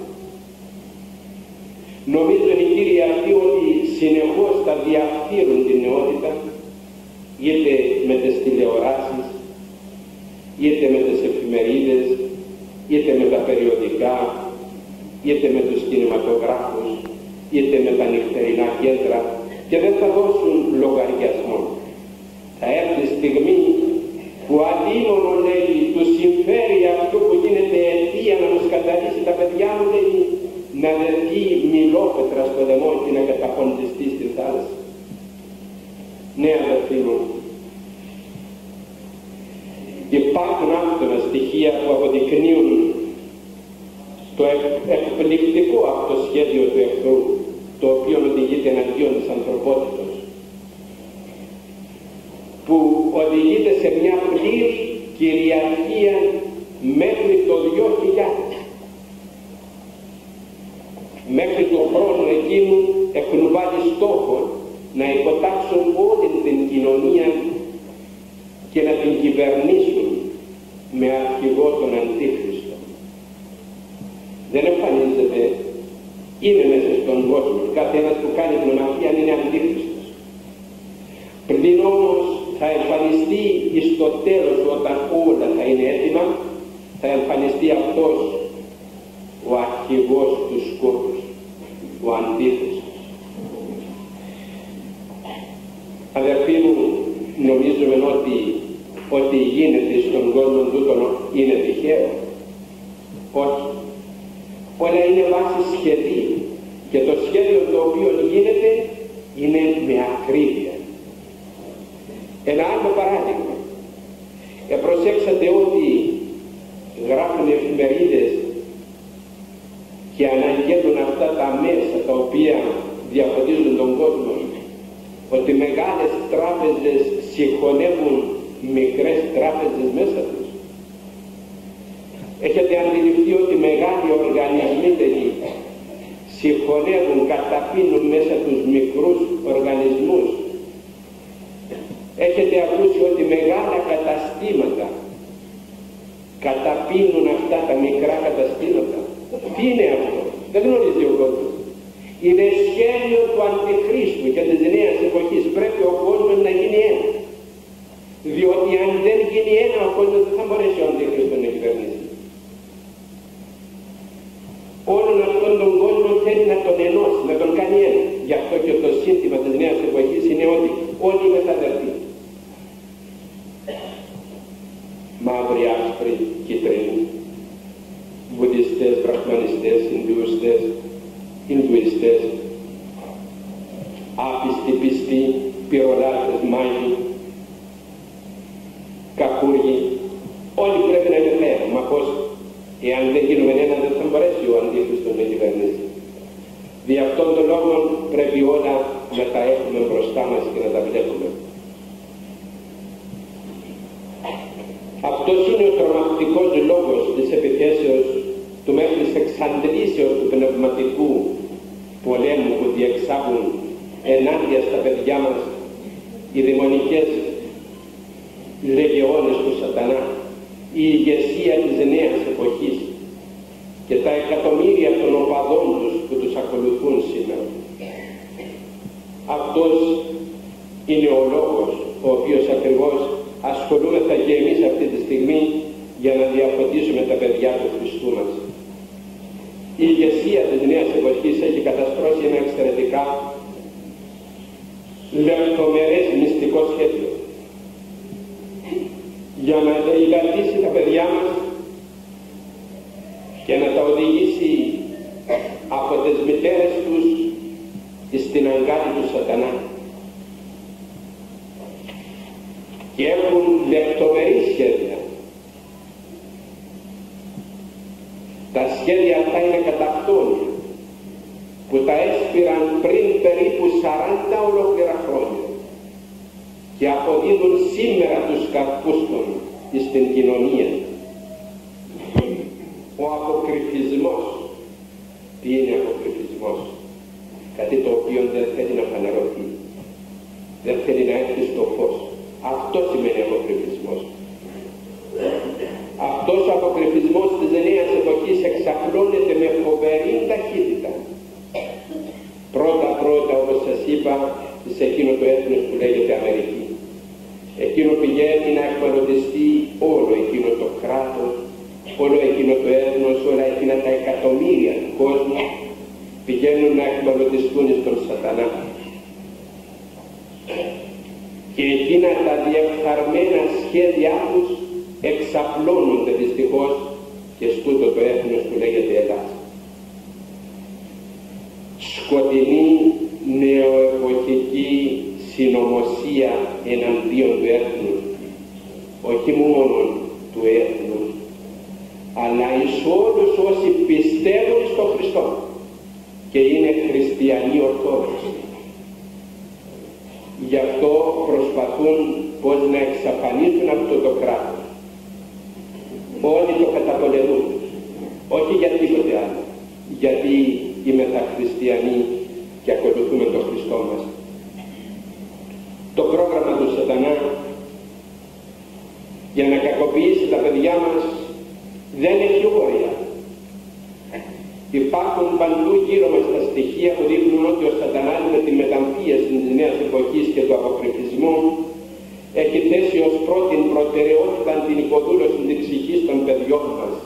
Νομίζουν οι κύριοι αυτοί ότι συνεχώς θα διαφθείρουν την νεότητα, είτε με τις τηλεοράσεις, είτε με τις εφημερίδες, είτε με τα περιοδικά, είτε με τους κινηματογράφους, είτε με τα νυχτερινά κέντρα, και δεν θα δώσουν λογαριασμό. Θα έρθει η στιγμή που αλίμονο, λέει, του συμφέρει αυτό που γίνεται αιτία να μου σκανδαλίσει τα παιδιά μου, λέει, να δεθεί μιλόπετρα στο λαιμό και να καταποντιστεί στη θάλασσα. Ναι, αδερφοί μου, υπάρχουν άφθονα στοιχεία που αποδεικνύουν το εκπληκτικό αυτό σχέδιο του εχθρού, το οποίο οδηγείται εναντίον της ανθρωπότητας, που οδηγείται σε μια πλήρη κυριαρχία μέχρι το 2000. Μέχρι το χρόνο εκείνου έχουν βάλει στόχο να υποτάξουν όλη την κοινωνία και να την κυβερνήσουν με αρχηγό τον Αντίχριστο. Δεν εμφανίζεται, είναι μέσα στον κόσμο. Κάθε ένας που κάνει την ομαχία είναι Αντίχριστος. Πλην όμως θα εμφανιστεί στο τέλος, όταν όλα θα είναι έτοιμα, θα εμφανιστεί αυτός ο αρχηγός του σκότους, ο Αντίχριστος. Αδερφοί μου, νομίζουμε ότι γίνεται στον κόσμο τούτο είναι τυχαίο? Όχι. Όλα είναι βάση σχεδίου, και το σχέδιο το οποίο γίνεται είναι με ακρίβεια. Ένα άλλο παράδειγμα. Προσέξατε ότι γράφουν εφημερίδες και αναγγέλνουν αυτά τα μέσα τα οποία διαφωτίζουν τον κόσμο, ότι μεγάλες τράπεζες συγχωνεύουν μικρές τράπεζες μέσα τους. Έχετε αντιληφθεί ότι μεγάλοι οργανισμοί συγχωνεύουν, καταπίνουν μέσα τους μικρούς οργανισμούς? Έχετε ακούσει ότι μεγάλα καταστήματα καταπίνουν αυτά τα μικρά καταστήματα? Τι είναι αυτό? Δεν γνωρίζει ο κόσμος. Είναι σχέδιο του Αντιχρίστου και της νέας εποχής. Πρέπει ο κόσμος να γίνει ένα. Διότι αν δεν γίνει ένα, ο κόσμος δεν θα μπορέσει ο Αντιχρίστος να κυβερνήσει. Όλον αυτόν τον κόσμο θέλει να τον ενώσει, να τον κάνει ένα. Γι' αυτό και το σύνθημα της νέας εποχής είναι ότι όλοι είμαστε αδερφοί. μαύροι, άσπροι, κίτρινοι, βουδιστές, βραχμανιστές, Ινδουιστές, άπιστοι, πιστοί, πυρολάτρες, μάγοι, κακούργοι, όλοι πρέπει να είναι πέρα. Μα πως, εάν δεν γίνουμε ένα, δεν θα μπορέσει ο Αντίχριστος να κυβερνήσει. Δι' αυτόν τον λόγο πρέπει όλα να τα έχουμε μπροστά μας και να τα βλέπουμε. Αυτός είναι ο τρομακτικός λόγος της επιθέσεως του μέχρι της εξαντλήσεως του πνευματικού πολέμου που διεξάγουν ενάντια στα παιδιά μας οι δαιμονικές λεγεώνες του σατανά, η ηγεσία της νέας εποχής και τα εκατομμύρια των οπαδών τους που τους ακολουθούν σήμερα. Αυτός είναι ο λόγος ο οποίος ακριβώς ασχολούμεθα και εμείς αυτή τη στιγμή για να διαφωτίσουμε τα παιδιά του Χριστού μας. Η ηγεσία της νέας εποχής έχει καταστρώσει ένα εξαιρετικά λεπτομερές μυστικό σχέδιο για να ελαττήσει τα παιδιά μας και να τα οδηγήσει από τις μητέρες τους στην αγκάλη του σατανά. Και έχουν λεπτομερή σχέδια. Τα σχέδια αυτά είναι κατακτώνια που τα έσπηραν πριν περίπου 40 ολόκληρα χρόνια και αποδίδουν σήμερα τους καρπούς των στην κοινωνία. Ο αποκρυφισμός. Τι είναι αποκρυφισμός? Κάτι το οποίο δεν θέλει να φανερωθεί, δεν θέλει να έρθει στο φως. Αυτό σημαίνει αποκρυφισμός. Αυτός ο αποκρυφισμός της νέας εποχής εξαπλώνεται με φοβερή ταχύτητα. Πρώτα όπως σας είπα, σε εκείνο το έθνος που λέγεται Αμερική. Εκείνο πηγαίνει να εκμαλωτιστεί όλο εκείνο το κράτος, όλο εκείνο το έθνος, όλα εκείνα τα εκατομμύρια του κόσμου πηγαίνουν να εκμαλωτιστούν στον σατανά. Και εκείνα τα διεφθαρμένα σχέδιά τους εξαπλώνονται δυστυχώς και στούτο το έθνος που λέγεται Ελλάδα. Σκοτεινή νεοεποχική συνωμοσία εναντίον του έθνους, όχι μόνο του έθνους, αλλά εις όλους όσοι πιστεύουν στον Χριστό και είναι χριστιανοί ορθόδοξοι. Γι' αυτό προσπαθούν πως να εξαφανίσουν αυτό το κράτος. Όλοι το καταπολεμούν, όχι για τίποτε άλλο, γιατί είμαστε χριστιανοί και ακολουθούμε τον Χριστό μας. Το πρόγραμμα του σατανά για να κακοποιήσει τα παιδιά μας δεν έχει όρια. Υπάρχουν παντού γύρω μας τα στοιχεία που δείχνουν ότι ο σατανάς με τη μεταμφίεση της νέας εποχής και του αποκρυφισμού έχει θέσει ως πρώτη προτεραιότητα την υποδούλωση της ψυχής των παιδιών μας.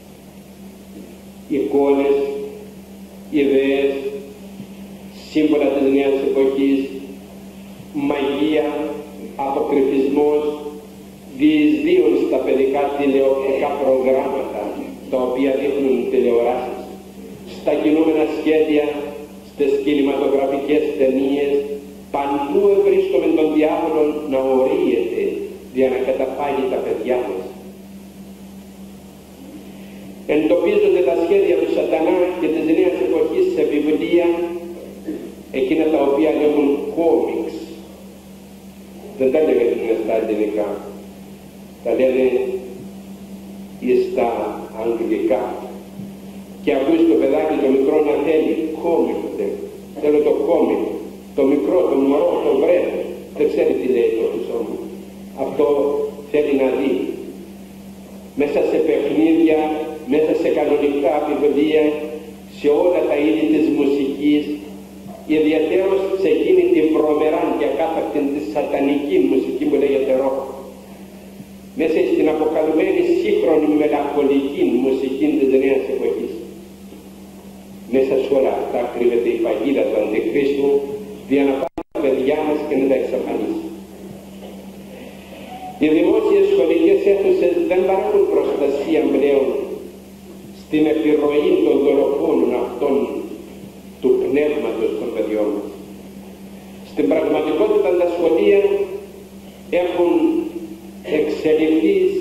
Εικόνες, ιδέες, σύμβολα της νέας εποχής, μαγεία, αποκρυφισμός, διεισδύουν στα παιδικά τηλεοπτικά προγράμματα τα οποία δείχνουν τηλεοράσεις, στα κινούμενα σχέδια, στις κινηματογραφικές ταινίες. Παντού βρίσκουμε τον διάβολο να ορίεται για να καταφάγει τα παιδιά μας. Εντοπίζονται τα σχέδια του σατανά και της νέας εποχής σε βιβλία, εκείνα τα οποία λέγουν κόμιξ. Δεν τα λέγανε στα ελληνικά, τα λένε στα αγγλικά. Και ακούεις το παιδάκι το μικρό να θέλει κόμικ, θέλω το κόμικ, το μικρό, το μωρό, το βρέφο, δεν ξέρει τι λέει το χρυσό μου. Αυτό θέλει να δει. Μέσα σε παιχνίδια, μέσα σε κανονικά βιβλία, σε όλα τα είδη της μουσικής, ιδιαίτερως σε εκείνη την βρωμερά και ακάθαρτη τη σατανική μουσική που λέγεται ροκ. Μέσα στην αποκαλουμένη σύγχρονη μελαγχολική μουσική της νέας εποχής. Μέσα σε όλα αυτά κρύβεται η παγίδα του Αντιχρίστου για να πάρει τα παιδιά μας και να τα εξαφανίσει. Οι δημόσιες σχολικές αίθουσες δεν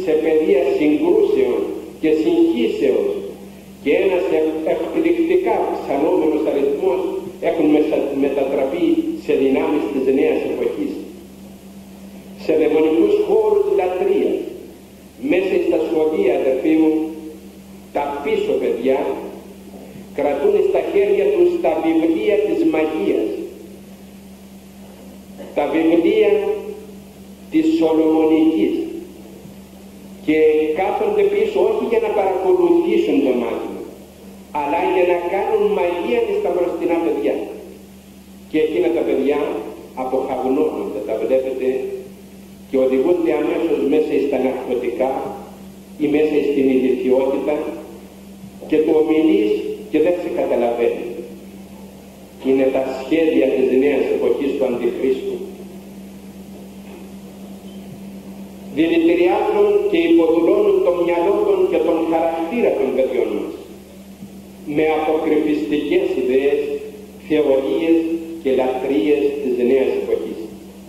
σε πεδία συγκρούσεων και συγχύσεως και ένας εκπληκτικά αυξανόμενος αριθμός έχουν μετατραπεί σε δυνάμεις της νέας εποχής. Σε δαιμονικούς χώρους λατρείας, μέσα στα σχολεία, αδερφοί μου, τα πίσω παιδιά κρατούν στα χέρια τους τα βιβλία της μαγείας, τα βιβλία της Σολομονικής, και κάθονται πίσω όχι για να παρακολουθήσουν το μάθημα, αλλά για να κάνουν μαγεία στα μπροστινά παιδιά. Και εκείνα τα παιδιά αποχαγνώνονται, τα βλέπετε, και οδηγούνται αμέσως μέσα στα ναρκωτικά ή μέσα στην ηλικιότητα, και του ομιλείς και δεν σε καταλαβαίνει. Είναι τα σχέδια της νέας εποχής του Αντιχρίστου. Δηλητηριάζουν και υποδουλώνουν το μυαλό των και τον χαρακτήρα των παιδιών μας με αποκρυφιστικές ιδέες, θεωρίες και λατρείες της νέας εποχής.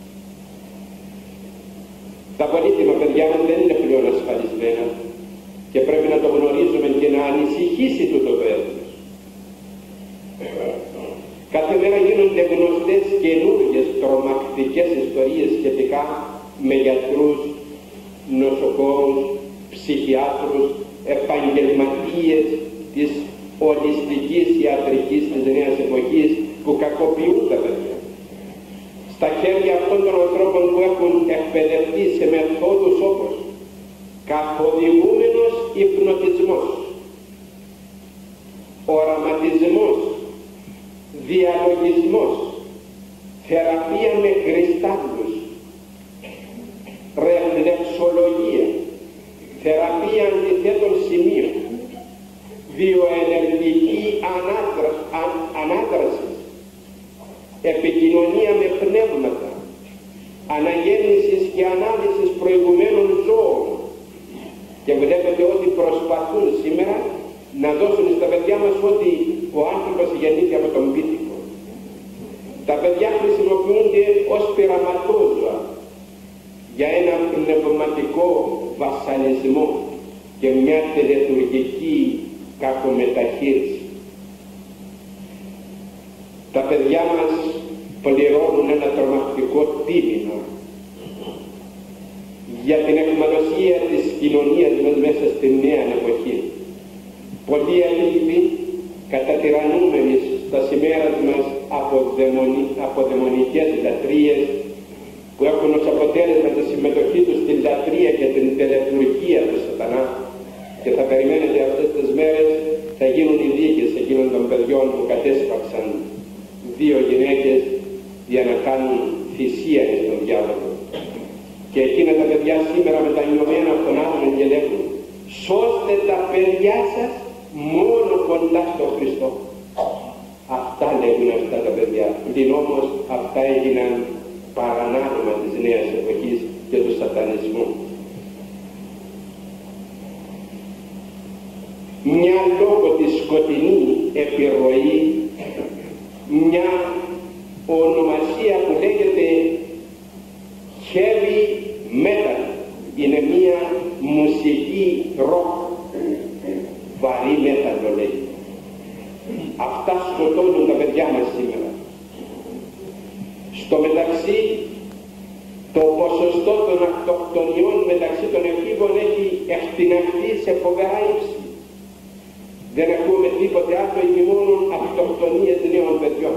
Τα πολύτιμα παιδιά μας δεν είναι πλέον ασφαλισμένα και πρέπει να το γνωρίζουμε και να ανησυχήσει τούτο το έθνος. Κάθε μέρα γίνονται γνωστές καινούργιες τρομακτικές ιστορίες σχετικά με γιατρούς, νοσοκόμους, ψυχιάτρους, επαγγελματίες της ολιστικής ιατρικής της νέας εποχής που κακοποιούν τα παιδιά. Στα χέρια αυτών των ανθρώπων που έχουν εκπαιδευτεί σε μεθόδους όπως καθοδηγούμενος υπνοτισμός, οραματισμός, διαλογισμός, θεραπεία με κρυστάλλους, ρεφλεξολογία, θεραπεία αντιθέτων σημείων, βιοενεργική ανάδραση, επικοινωνία με πνεύματα, αναγέννησης και ανάλυσης προηγουμένων ζώων. Και βλέπετε ότι προσπαθούν σήμερα να δώσουν στα παιδιά μας ότι ο άνθρωπος γεννήθηκε από τον πίθηκο. Τα παιδιά χρησιμοποιούνται ως πειραματόζωα για ένα πνευματικό βασανισμό και μια τελετουργική κακομεταχείριση. Τα παιδιά μας πληρώνουν ένα τρομακτικό τίμημα για την αιχμαλωσία της κοινωνίας μας μέσα στη νέα εποχή. Πολλοί άνθρωποι κατατυραννούμενοι στα σημαία μας από δαιμονικές λατρείες που έχουν ως αποτέλεσμα τη συμμετοχή τους στην λατρεία και την τελετουργία του σατανά, και θα περιμένετε αυτές τις μέρες θα γίνουν οι δίκες εκείνων των παιδιών που κατέσπαξαν δύο γυναίκες για να κάνουν θυσία στον διάβολο. Και εκείνα τα παιδιά σήμερα μετανιωμένα από τον άλλον και λέγουν: σώστε τα παιδιά σας μόνο κοντά στο Χριστό. Αυτά λέγουν αυτά τα παιδιά. Πλην όμως αυτά έγιναν παρανάλωμα της νέας εποχής και του σατανισμού. Μια λόγω της σκοτεινή επιρροή, μια ονομασία που λέγεται heavy metal, είναι μια μουσική rock, βαρύ metal το λέει. Αυτά σκοτώνουν τα παιδιά μας σήμερα. Στο μεταξύ το ποσοστό των αυτοκτονιών μεταξύ των εφήβων έχει εκτιναχθεί σε φοβερά ύψη. Δεν ακούμε τίποτε άλλο ή μόνο αυτοκτονίες νέων παιδιών.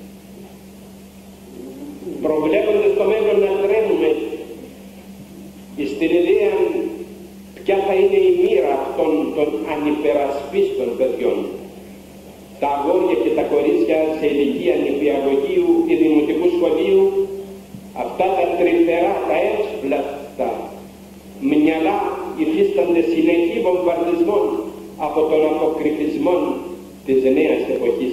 Προβλέποντας το μέλλον να τρέμουμε στην ιδέα ποια θα είναι η μοίρα αυτών των ανυπερασπίστων παιδιών. Τα αγόρια και τα κορίτσια σε ηλικία νηπιαγωγείου ή δημοτικού σχολείου, αυτά τα τρυφερά, τα εύσπλαστα μυαλά υφίστανται συνεχή βομβαρδισμών από τον αποκρυφισμό της νέας εποχής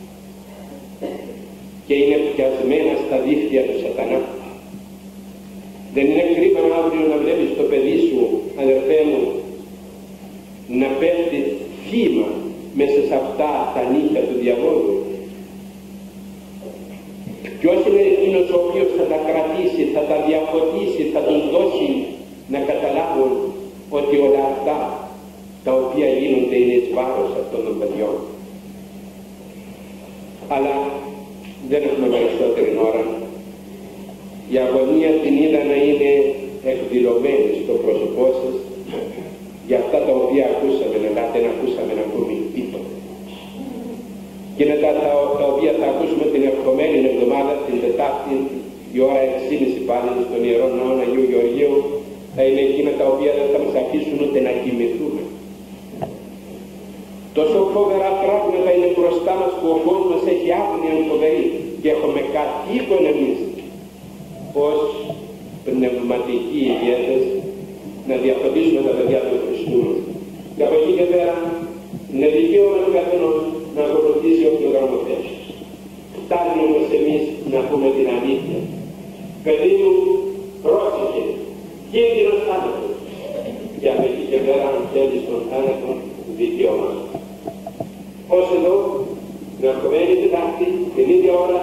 και είναι πιασμένα στα δίχτυα του σατανά. Δεν είναι κρίμα αύριο να βλέπεις το παιδί σου, αδερφέ μου, να πέφτει θύμα μέσα σε αυτά τα νύχια του διαβόλου. Ποιος είναι εκείνος ο οποίος θα τα κρατήσει, θα τα διαφωτίσει, θα τους δώσει να καταλάβουν ότι όλα αυτά τα οποία γίνονται είναι εις βάρος αυτών των παιδιών. Αλλά δεν έχουμε περισσότερη ώρα. Η αγωνία την είδα να είναι εκδηλωμένη στο πρόσωπό σας για αυτά τα οποία ακούσαμε, αλλά δεν ακούσαμε ακόμη τίποτα. Και είναι τα οποία θα ακούσουμε την ερχομένη εβδομάδα, την Τετάρτη, η ώρα 6:30 πάλι στον Ιερό Ναό Αγίου Γεωργίου, θα είναι εκείνα τα οποία δεν θα μας αφήσουν ούτε να κοιμηθούμε. Τόσο φοβερά πράγματα είναι μπροστά μας που ο φως μας έχει άγνοια φοβερή και έχουμε κατοίκον εμείς ως πνευματικοί ηγέτες να διαφωτίσουμε τα παιδιά του Χριστού. Και από εκεί και πέρα είναι δικαίωμα του καθενός να ακολουθήσει όποιο δρόμο θέσει. Φτάνει όμως εμείς να πούμε την αλήθεια. Παιδί μου, πρόσεχε, κίνδυνος θάνατος. Και από εκεί και πέρα αν θέλεις τον θάνατο, δικαίωμα. Ως εδώ, την ερχομένη Τετάρτη, την ίδια ώρα,